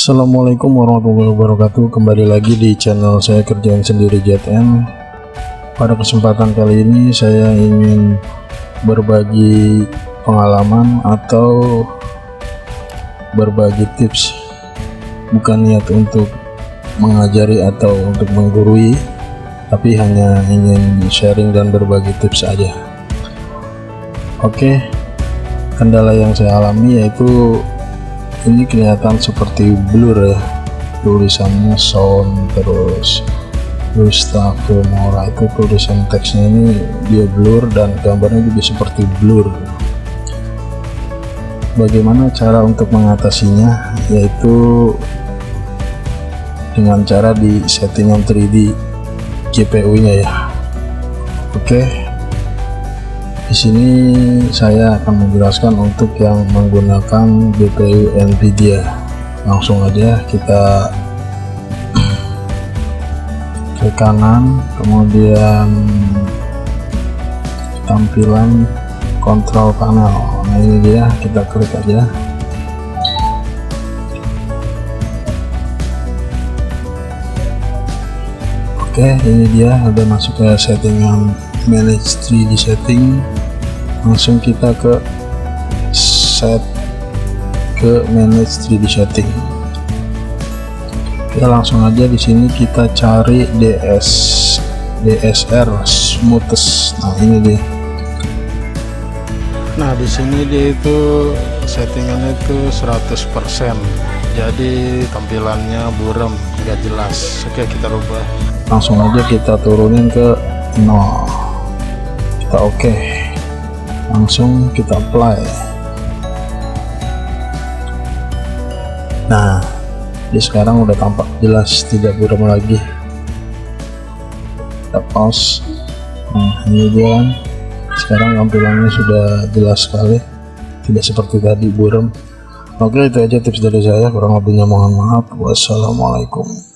Assalamualaikum warahmatullahi wabarakatuh. Kembali lagi di channel saya Kerjaan Sendiri ZM. Pada kesempatan kali ini saya ingin berbagi pengalaman atau berbagi tips, bukan niat untuk mengajari atau untuk menggurui, tapi hanya ingin sharing dan berbagi tips aja. Oke, kendala yang saya alami yaitu ini kelihatan seperti blur ya, tulisannya sound terus Gustavo Mora, itu tulisan teksnya ini dia blur dan gambarnya juga seperti blur. Bagaimana cara untuk mengatasinya? Yaitu dengan cara di settingan 3D GPU nya ya. Oke, di sini saya akan menjelaskan untuk yang menggunakan GPU Nvidia. Langsung aja kita ke kanan, kemudian tampilan kontrol panel. Nah ini dia, kita klik aja. Oke, ini dia udah masuk ke settingan manage 3D setting. Langsung kita ke manage 3D setting. Oke, langsung aja di sini kita cari DSR smoothest. Nah ini dia. Nah di sini dia itu settingannya itu 100%, jadi tampilannya buram, nggak jelas. Oke, kita rubah. Langsung aja kita turunin ke 0. Kita oke, langsung kita apply. Nah ini sekarang udah tampak jelas, tidak buram lagi. Kita pause. Nah ini dia kan, sekarang tampilannya sudah jelas sekali, tidak seperti tadi buram. Oke, itu aja tips dari saya, kurang lebihnya mohon maaf. Wassalamualaikum.